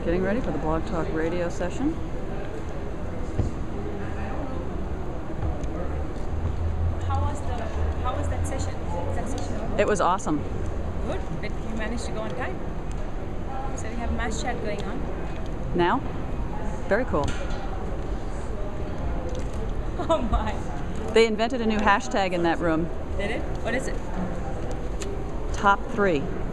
Getting ready for the Blog Talk radio session. How was that session? It was awesome. Good. Did you manage to go on time? So we have mass chat going on. Now? Very cool. Oh my. They invented a new hashtag in that room. Did it? What is it? Top 3.